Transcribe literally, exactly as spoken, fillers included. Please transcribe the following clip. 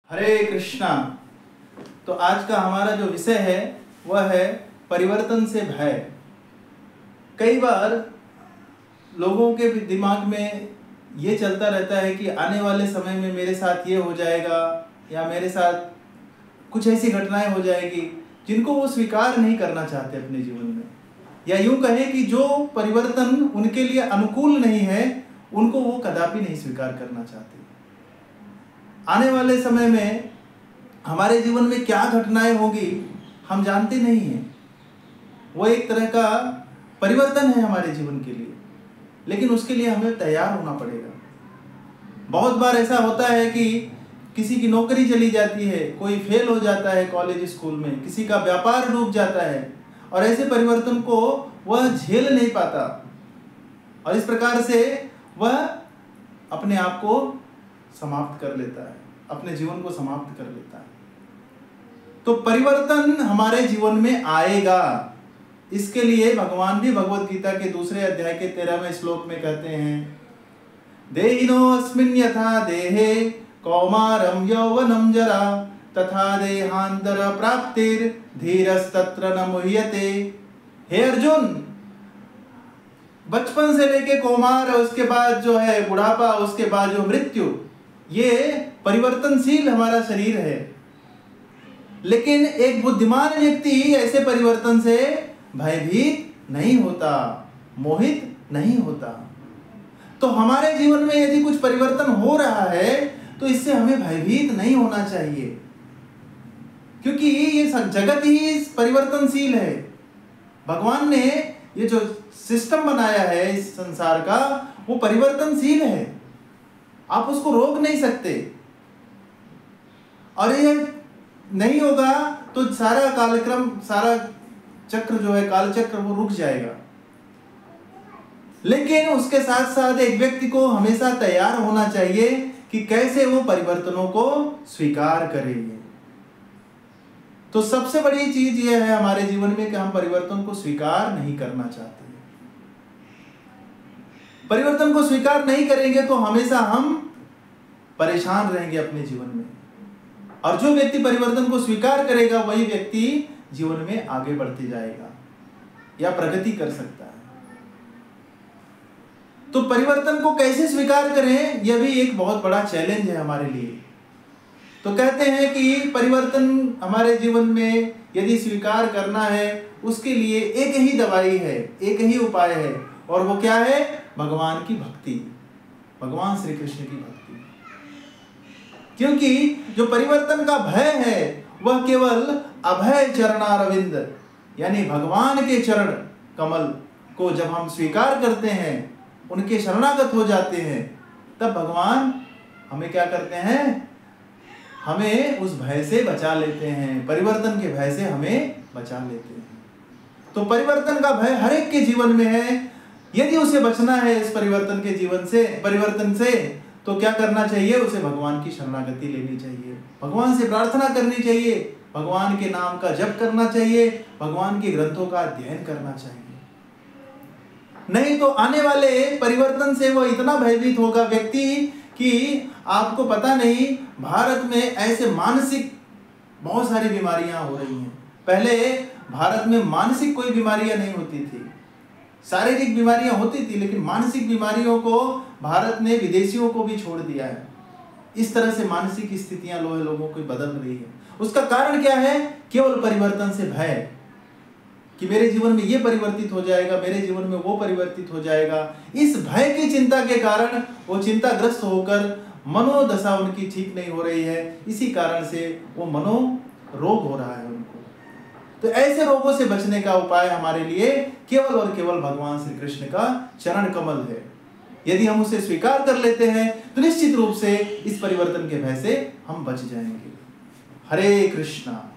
हरे कृष्णा। तो आज का हमारा जो विषय है वह है परिवर्तन से भय। कई बार लोगों के दिमाग में ये चलता रहता है कि आने वाले समय में मेरे साथ ये हो जाएगा या मेरे साथ कुछ ऐसी घटनाएं हो जाएगी जिनको वो स्वीकार नहीं करना चाहते अपने जीवन में, या यूं कहें कि जो परिवर्तन उनके लिए अनुकूल नहीं है उनको वो कदापि नहीं स्वीकार करना चाहते। आने वाले समय में हमारे जीवन में क्या घटनाएं होगी हम जानते नहीं हैं। वो एक तरह का परिवर्तन है हमारे जीवन के लिए, लेकिन उसके लिए हमें तैयार होना पड़ेगा। बहुत बार ऐसा होता है कि किसी की नौकरी चली जाती है, कोई फेल हो जाता है कॉलेज स्कूल में, किसी का व्यापार डूब जाता है और ऐसे परिवर्तन को वह झेल नहीं पाता और इस प्रकार से वह अपने आप को समाप्त कर लेता है, अपने जीवन को समाप्त कर लेता है। तो परिवर्तन हमारे जीवन में आएगा, इसके लिए भगवान भी भगवत गीता के दूसरे अध्याय के तेरहवें श्लोक में कहते हैं, देहिनो अस्मिन् यथा देहे कौमारम यौवनम जरा तथा देहांतर प्राप्तिर धीरस्तत्र न मुह्यते। हे अर्जुन, बचपन से लेके कौमार, उसके बाद जो है बुढ़ापा, उसके बाद जो मृत्यु, ये परिवर्तनशील हमारा शरीर है। लेकिन एक बुद्धिमान व्यक्ति ऐसे परिवर्तन से भयभीत नहीं होता, मोहित नहीं होता। तो हमारे जीवन में यदि कुछ परिवर्तन हो रहा है तो इससे हमें भयभीत नहीं होना चाहिए, क्योंकि ये जगत ही परिवर्तनशील है। भगवान ने ये जो सिस्टम बनाया है इस संसार का, वो परिवर्तनशील है, आप उसको रोक नहीं सकते। और ये नहीं होगा तो सारा कालक्रम, सारा चक्र जो है, काल चक्र, वो रुक जाएगा। लेकिन उसके साथ साथ एक व्यक्ति को हमेशा तैयार होना चाहिए कि कैसे वो परिवर्तनों को स्वीकार करेंगे। तो सबसे बड़ी चीज ये है हमारे जीवन में कि हम परिवर्तन को स्वीकार नहीं करना चाहते। परिवर्तन को स्वीकार नहीं करेंगे तो हमेशा हम परेशान रहेंगे अपने जीवन में, और जो व्यक्ति परिवर्तन को स्वीकार करेगा वही व्यक्ति जीवन में आगे बढ़ते जाएगा या प्रगति कर सकता है। तो परिवर्तन को कैसे स्वीकार करें, यह भी एक बहुत बड़ा चैलेंज है हमारे लिए। तो कहते हैं कि परिवर्तन हमारे जीवन में यदि स्वीकार करना है, उसके लिए एक ही दवाई है, एक ही उपाय है, और वो क्या है? भगवान की भक्ति, भगवान श्री कृष्ण की भक्ति। क्योंकि जो परिवर्तन का भय है वह केवल अभय चरणारविंद, यानी भगवान के चरण कमल को जब हम स्वीकार करते हैं, उनके शरणागत हो जाते हैं, तब भगवान हमें क्या करते हैं? हमें उस भय से बचा लेते हैं, परिवर्तन के भय से हमें बचा लेते हैं। तो परिवर्तन का भय हर एक के जीवन में है। यदि उसे बचना है इस परिवर्तन के जीवन से, परिवर्तन से, तो क्या करना चाहिए? उसे भगवान की शरणागति लेनी चाहिए, भगवान से प्रार्थना करनी चाहिए, भगवान के नाम का जप करना चाहिए, भगवान के ग्रंथों का अध्ययन करना चाहिए। नहीं तो आने वाले परिवर्तन से वो इतना भयभीत होगा व्यक्ति कि आपको पता नहीं, भारत में ऐसे मानसिक बहुत सारी बीमारियां हो रही हैं। पहले भारत में मानसिक कोई बीमारियां नहीं होती थी, शारीरिक बीमारियां होती थी, लेकिन मानसिक बीमारियों को भारत ने विदेशियों को भी छोड़ दिया है। इस तरह से मानसिक स्थितियां लोग लोगों को बदल रही है। उसका कारण क्या है? केवल परिवर्तन से भय कि मेरे जीवन में ये परिवर्तित हो जाएगा, मेरे जीवन में वो परिवर्तित हो जाएगा। इस भय की चिंता के कारण वो चिंताग्रस्त होकर मनोदशा उनकी ठीक नहीं हो रही है, इसी कारण से वो मनोरोग हो रहा है उनको। तो ऐसे रोगों से बचने का उपाय हमारे लिए केवल और केवल भगवान श्री कृष्ण का चरण कमल है। यदि हम उसे स्वीकार कर लेते हैं तो निश्चित रूप से इस परिवर्तन के भय से हम बच जाएंगे। हरे कृष्णा।